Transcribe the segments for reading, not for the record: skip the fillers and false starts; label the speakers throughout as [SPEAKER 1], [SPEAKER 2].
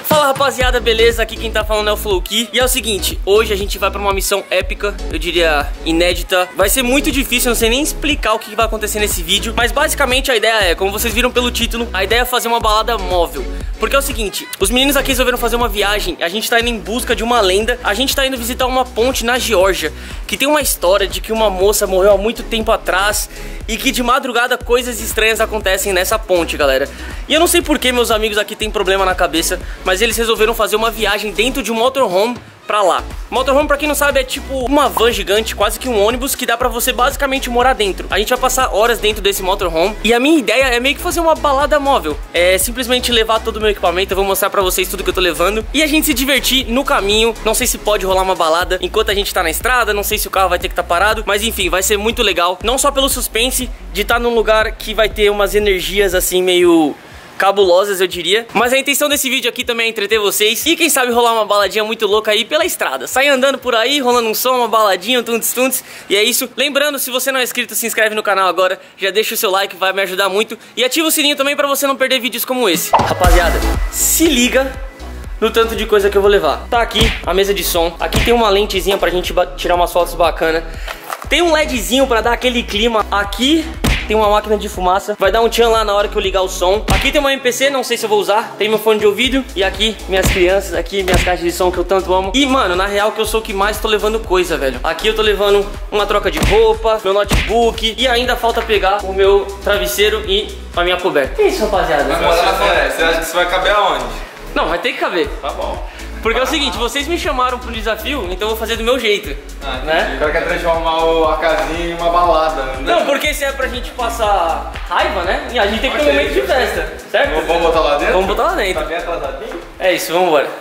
[SPEAKER 1] Fala rapaziada, beleza? Aqui quem tá falando é o Flowkey. E é o seguinte, hoje a gente vai pra uma missão épica, eu diria inédita. Vai ser muito difícil, eu não sei nem explicar o que vai acontecer nesse vídeo. Mas basicamente a ideia é, como vocês viram pelo título, a ideia é fazer uma balada móvel. Porque é o seguinte, os meninos aqui resolveram fazer uma viagem. A gente tá indo em busca de uma lenda. A gente tá indo visitar uma ponte na Geórgia, que tem uma história de que uma moça morreu há muito tempo atrás e que de madrugada coisas estranhas acontecem nessa ponte, galera. E eu não sei por que meus amigos aqui têm problema na cabeça, mas eles resolveram fazer uma viagem dentro de um motorhome pra lá. Motorhome, pra quem não sabe, é tipo uma van gigante, quase que um ônibus, que dá pra você basicamente morar dentro. A gente vai passar horas dentro desse motorhome e a minha ideia é meio que fazer uma balada móvel. É simplesmente levar todo o meu equipamento, eu vou mostrar pra vocês tudo que eu tô levando e a gente se divertir no caminho. Não sei se pode rolar uma balada enquanto a gente tá na estrada, não sei se o carro vai ter que estar parado, mas enfim, vai ser muito legal. Não só pelo suspense de estar num lugar que vai ter umas energias assim meio cabulosas, eu diria. Mas a intenção desse vídeo aqui também é entreter vocês e quem sabe rolar uma baladinha muito louca aí pela estrada. Sai andando por aí, rolando um som, uma baladinha, um tuntos. E é isso. Lembrando, se você não é inscrito, se inscreve no canal agora. Já deixa o seu like, vai me ajudar muito. E ativa o sininho também pra você não perder vídeos como esse. Rapaziada, se liga no tanto de coisa que eu vou levar. Tá aqui a mesa de som. Aqui tem uma lentezinha pra gente tirar umas fotos bacanas. Tem um LEDzinho pra dar aquele clima. Aqui tem uma máquina de fumaça, vai dar um tchan lá na hora que eu ligar o som. Aqui tem uma MPC, não sei se eu vou usar. Tem meu fone de ouvido. E aqui, minhas crianças, aqui minhas caixas de som que eu tanto amo. E, mano, na real que eu sou o que mais tô levando coisa, velho. Aqui eu tô levando uma troca de roupa, meu notebook. E ainda falta pegar o meu travesseiro e a minha coberta. Que isso, rapaziada?
[SPEAKER 2] Mas você acha que isso vai caber aonde?
[SPEAKER 1] Não, vai ter que caber.
[SPEAKER 2] Tá bom.
[SPEAKER 1] Porque é o seguinte, vocês me chamaram pro desafio, então eu vou fazer do meu jeito, né?
[SPEAKER 2] O cara quer transformar a casinha em uma balada, né?
[SPEAKER 1] Não, porque se é pra gente passar raiva, né? E a gente tem que ter um momento de festa, certo?
[SPEAKER 2] Vamos botar lá dentro?
[SPEAKER 1] Vamos botar lá dentro.
[SPEAKER 2] Tá bem atrasadinho?
[SPEAKER 1] É isso, vamos embora.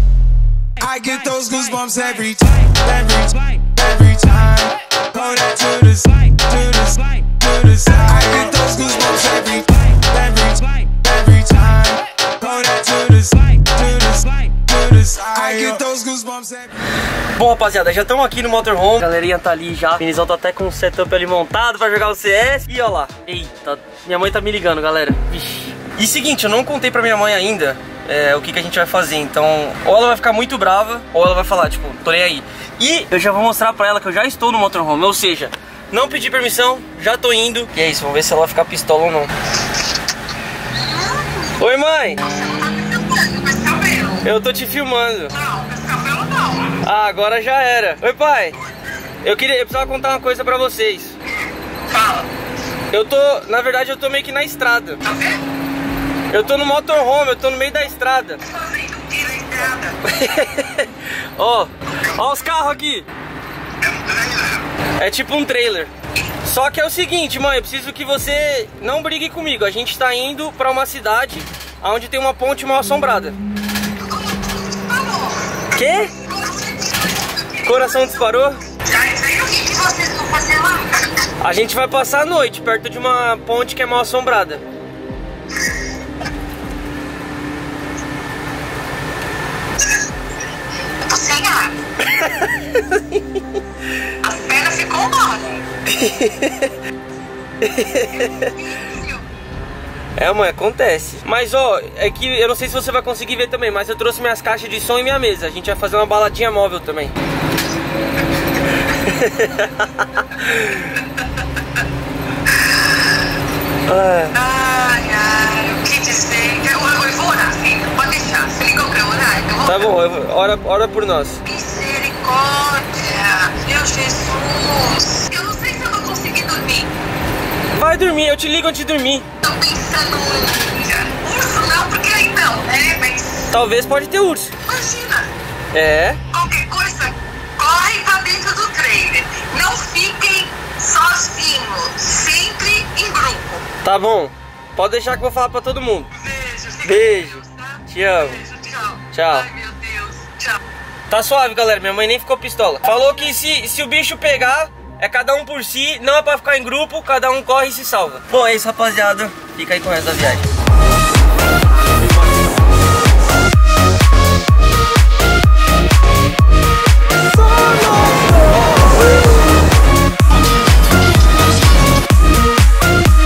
[SPEAKER 3] I get those goosebumps every time. Go that to the side, to the side, to the side. I get those goosebumps every time. Go that to the side, to the side, to the side. I get those goosebumps every.
[SPEAKER 1] Bom, rapaziada, já estamos aqui no motorhome. A galerinha tá ali já. O Finizão tá até com o setup ali montado pra jogar o CS. E ó lá. Eita, minha mãe tá me ligando, galera. Vixe. E seguinte, eu não contei pra minha mãe ainda o que a gente vai fazer. Então, ou ela vai ficar muito brava, ou ela vai falar, tipo, tô nem aí. E eu já vou mostrar pra ela que eu já estou no motorhome. Ou seja, não pedi permissão, já tô indo. E é isso, vamos ver se ela vai ficar pistola ou não. Oi, mãe. Eu tô te filmando. Ah, agora já era. Oi, pai. Eu precisava contar uma coisa pra vocês.
[SPEAKER 4] Fala.
[SPEAKER 1] Na verdade eu tô meio que na estrada.
[SPEAKER 4] Tá vendo?
[SPEAKER 1] Eu tô no motorhome, eu tô no meio da estrada.
[SPEAKER 4] Fazendo o que na estrada?
[SPEAKER 1] Ó os carros aqui.
[SPEAKER 4] É um trailer.
[SPEAKER 1] É tipo um trailer. Só que é o seguinte, mãe, eu preciso que você não brigue comigo. A gente tá indo pra uma cidade onde tem uma ponte mal assombrada. Quê? Coração disparou?
[SPEAKER 4] Já sei o que vocês vão fazer lá.
[SPEAKER 1] A gente vai passar a noite perto de uma ponte que é mal assombrada.
[SPEAKER 4] Eu tô sem ar. A perna ficou mole.
[SPEAKER 1] É, mãe, acontece. Mas, ó, é que eu não sei se você vai conseguir ver também, mas eu trouxe minhas caixas de som e minha mesa. A gente vai fazer uma baladinha móvel também.
[SPEAKER 4] Ai, o que dizer? Eu vou orar, filho. Pode deixar. Você ligou pra eu orar? Eu vou
[SPEAKER 1] Tá bom, ora por nós.
[SPEAKER 4] Misericórdia, meu Jesus. Eu não sei se eu vou conseguir dormir.
[SPEAKER 1] Vai dormir, eu te ligo antes de dormir.
[SPEAKER 4] Tô pensando em urso não, porque aí não, né? Mas
[SPEAKER 1] Talvez pode ter urso.
[SPEAKER 4] imagina,
[SPEAKER 1] É.
[SPEAKER 4] qualquer coisa, corre pra dentro do trailer. Não fiquem sozinhos, sempre em grupo.
[SPEAKER 1] Tá bom. Pode deixar que eu vou falar pra todo mundo.
[SPEAKER 4] Beijo, fica
[SPEAKER 1] Beijo.
[SPEAKER 4] com Deus, tá?
[SPEAKER 1] Te amo.
[SPEAKER 4] Beijo, tchau.
[SPEAKER 1] Tchau.
[SPEAKER 4] Ai, meu Deus, tchau.
[SPEAKER 1] Tá suave, galera. Minha mãe nem ficou pistola. Falou que se o bicho pegar, é cada um por si. Não é pra ficar em grupo. Cada um corre e se salva. Bom, é isso, rapaziada. Fica aí com o resto da viagem.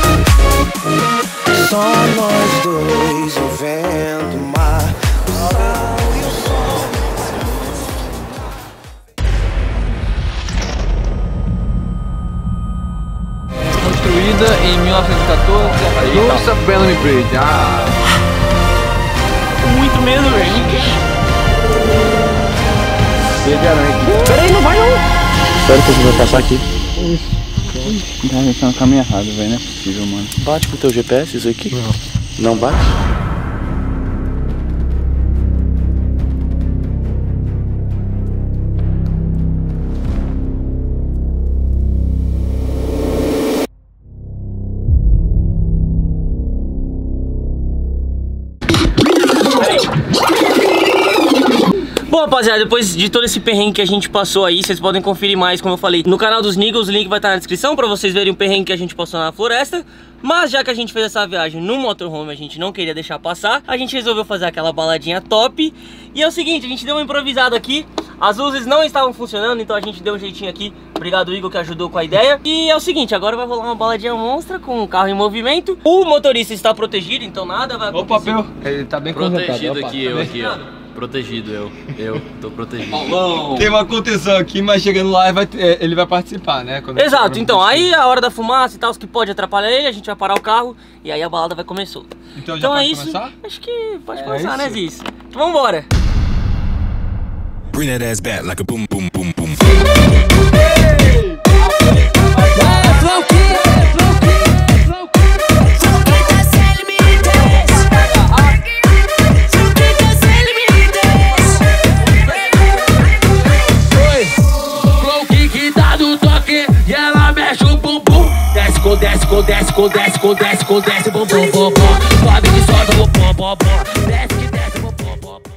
[SPEAKER 3] Só nós dois, o vento, o mar, o céu.
[SPEAKER 2] aí.
[SPEAKER 5] Nossa, Bellamy Bridge. Ah.
[SPEAKER 1] Muito medo, velho.
[SPEAKER 5] Peraí, não vai não. Espero que você vai passar aqui. Tá no caminho errado, velho. Não é possível, mano. Bate com o teu GPS isso aqui? Não. Não bate?
[SPEAKER 1] Bom, rapaziada, depois de todo esse perrengue que a gente passou aí, vocês podem conferir mais, como eu falei, no canal dos Niggas. O link vai estar na descrição pra vocês verem o perrengue que a gente passou na floresta. Mas já que a gente fez essa viagem no motorhome, a gente não queria deixar passar, a gente resolveu fazer aquela baladinha top. E é o seguinte, a gente deu uma improvisada aqui. As luzes não estavam funcionando, então a gente deu um jeitinho aqui. Obrigado, Igor, que ajudou com a ideia. E é o seguinte, agora vai rolar uma baladinha monstra com o carro em movimento. O motorista está protegido, então nada vai acontecer.
[SPEAKER 2] Opa, ele tá bem
[SPEAKER 6] protegido aqui, eu aqui, ó. Protegido, eu tô protegido.
[SPEAKER 2] Tem uma contenção aqui, mas chegando lá ele vai participar, né? Quando
[SPEAKER 1] Exato, então aí a hora da fumaça e tal, que pode atrapalhar ele, a gente vai parar o carro e aí a balada vai começar.
[SPEAKER 2] Então já pode
[SPEAKER 1] isso,
[SPEAKER 2] começar?
[SPEAKER 1] acho que pode começar, né, Ziz? Então vambora.
[SPEAKER 3] Bring that ass back like a boom, boom, boom, boom.
[SPEAKER 7] Desce, bom, bom, bom, bom. Sobe que sobe, bom, bom, bom, bom. Desce que desce, bom, bom, bom, bom.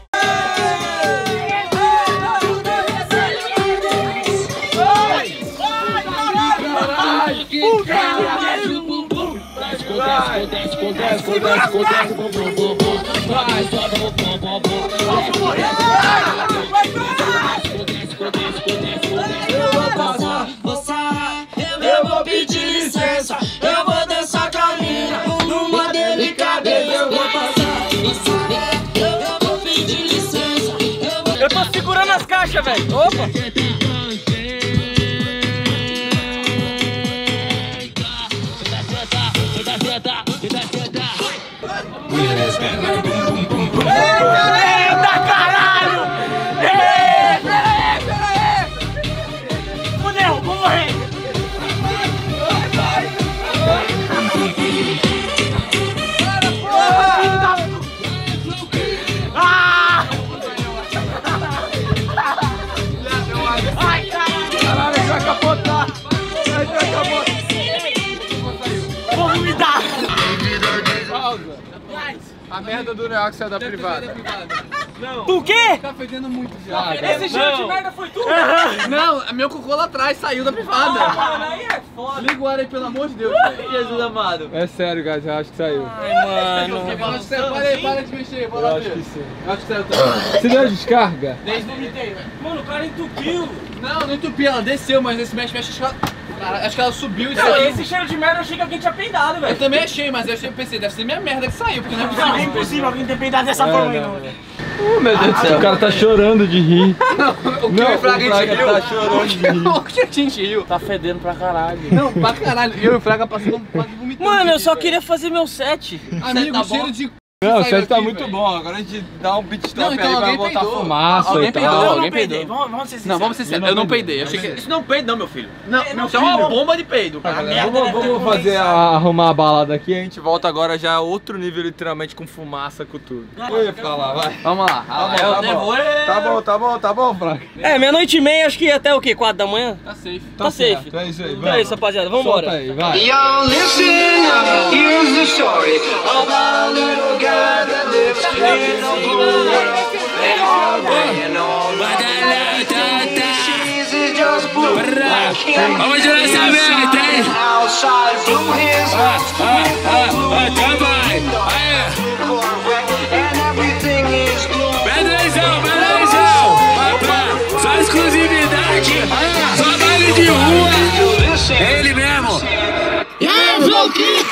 [SPEAKER 8] Eu vou pedir licença, eu vou dançar com a mina, numa delicadeza eu vou passar. Eu vou pedir licença,
[SPEAKER 1] Eu tô segurando as caixas, velho. Opa! Eita, caralho! Peraí! Fudeu, vou morrer!
[SPEAKER 2] A merda do Neox é da privada.
[SPEAKER 1] Não. Tu o quê?
[SPEAKER 5] Tá fedendo muito já.
[SPEAKER 1] Esse cheiro de merda foi tu?
[SPEAKER 5] Não, meu cocô lá atrás saiu da privada.
[SPEAKER 1] Mano, aí é foda.
[SPEAKER 5] Liga o ar aí, pelo amor de Deus.
[SPEAKER 1] Jesus amado.
[SPEAKER 2] É sério, guys, eu acho que saiu.
[SPEAKER 1] Ai, mano.
[SPEAKER 5] Para de mexer, bora lá ver.
[SPEAKER 2] Acho que sim.
[SPEAKER 5] Acho que saiu também.
[SPEAKER 2] Você deu a descarga?
[SPEAKER 1] Mano, o cara entupiu.
[SPEAKER 5] Não entupiu, ela desceu, mas esse mexe, acho que ela subiu e
[SPEAKER 1] Não,
[SPEAKER 5] saiu.
[SPEAKER 1] esse cheiro de merda eu achei que alguém tinha peidado,
[SPEAKER 5] Eu
[SPEAKER 1] velho.
[SPEAKER 5] também achei, mas eu pensei, deve ser minha merda que saiu, porque não é possível.
[SPEAKER 1] Não, é impossível alguém ter peidado dessa forma aí, não.
[SPEAKER 2] Meu Deus do céu. O cara tá chorando de rir.
[SPEAKER 5] O que o Fraga
[SPEAKER 2] tá
[SPEAKER 5] riu?
[SPEAKER 2] chorando de rir.
[SPEAKER 5] O que a gente riu?
[SPEAKER 1] Tá fedendo pra caralho.
[SPEAKER 5] Não, pra caralho. Eu e o Fraga passando quase vomitando.
[SPEAKER 1] Mano, eu só queria fazer meu set.
[SPEAKER 5] Amigo,
[SPEAKER 1] Tá
[SPEAKER 5] cheiro
[SPEAKER 1] bom?
[SPEAKER 5] de...
[SPEAKER 2] Não, o
[SPEAKER 5] saiu
[SPEAKER 2] set tá
[SPEAKER 5] aqui,
[SPEAKER 2] muito
[SPEAKER 5] velho.
[SPEAKER 2] bom. Agora a gente dá um pit stop
[SPEAKER 5] Não, então
[SPEAKER 2] aí pra
[SPEAKER 5] alguém
[SPEAKER 2] botar
[SPEAKER 5] peidou.
[SPEAKER 2] fumaça
[SPEAKER 5] Alguém
[SPEAKER 2] e tal.
[SPEAKER 5] peidou,
[SPEAKER 1] Eu
[SPEAKER 5] alguém
[SPEAKER 1] não peidei.
[SPEAKER 5] peidou.
[SPEAKER 1] Vamos ser sinceros.
[SPEAKER 5] Não, vamos ser sérios. Eu não peidei. Eu achei que...
[SPEAKER 6] Isso não peido não, meu filho.
[SPEAKER 5] Não,
[SPEAKER 1] Não,
[SPEAKER 5] isso é uma bomba de peido.
[SPEAKER 2] Vamos fazer arrumar a balada aqui. A gente volta agora já a outro nível, literalmente com fumaça, com tudo. Eu ia falar, vai.
[SPEAKER 5] Vamos lá.
[SPEAKER 2] Tá bom, Frank.
[SPEAKER 1] É, 00:30, acho que até o quê? 4 da manhã?
[SPEAKER 5] Tá safe.
[SPEAKER 1] Tá safe.
[SPEAKER 2] Então é isso aí,
[SPEAKER 1] Então é isso, rapaziada. Vambora.
[SPEAKER 2] Solta aí, vai.
[SPEAKER 8] Yo, listen up, here's the story of a little girl that lives in a pool. And all day and all night, she's just blue.
[SPEAKER 7] Vamos de lançamento, hein?
[SPEAKER 8] Outside blue, his house blue. And everything is blue.
[SPEAKER 7] Pedrezão! Só exclusividade! Só baile de rua! É ele mesmo! E aí, Floki!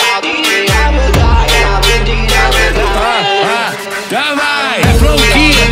[SPEAKER 7] Então vai! É Floki!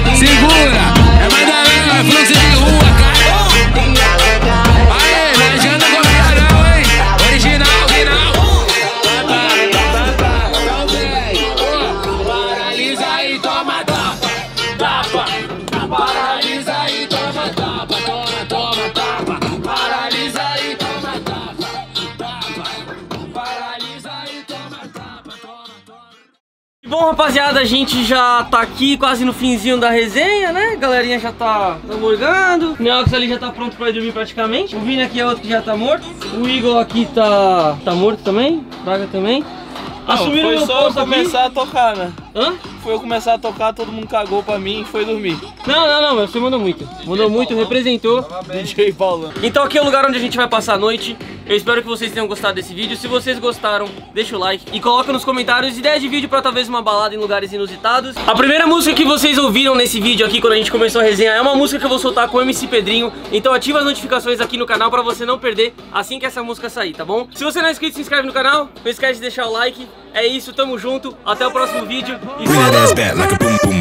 [SPEAKER 1] Bom, rapaziada, a gente já tá aqui quase no finzinho da resenha, né? A galerinha já tá morgando. O Neox ali já tá pronto pra dormir praticamente. O Vini aqui é outro que já tá morto. O Igor aqui tá morto também. Praga também. Assumiram
[SPEAKER 9] foi
[SPEAKER 1] meu
[SPEAKER 9] só eu
[SPEAKER 1] posto
[SPEAKER 9] começar a tocar, né?
[SPEAKER 1] Hã?
[SPEAKER 9] Foi eu começar a tocar, todo mundo cagou pra mim e foi dormir.
[SPEAKER 1] Não, você mandou muito. Mandou muito, representou.
[SPEAKER 9] DJ Paulão.
[SPEAKER 1] Então aqui é o lugar onde a gente vai passar a noite. Eu espero que vocês tenham gostado desse vídeo. Se vocês gostaram, deixa o like e coloca nos comentários ideia de vídeo pra talvez uma balada em lugares inusitados. A primeira música que vocês ouviram nesse vídeo aqui, quando a gente começou a resenha, é uma música que eu vou soltar com o MC Pedrinho. Então ativa as notificações aqui no canal pra você não perder assim que essa música sair, tá bom? Se você não é inscrito, se inscreve no canal. Não esquece de deixar o like. É isso, tamo junto. Até o próximo vídeo e falou!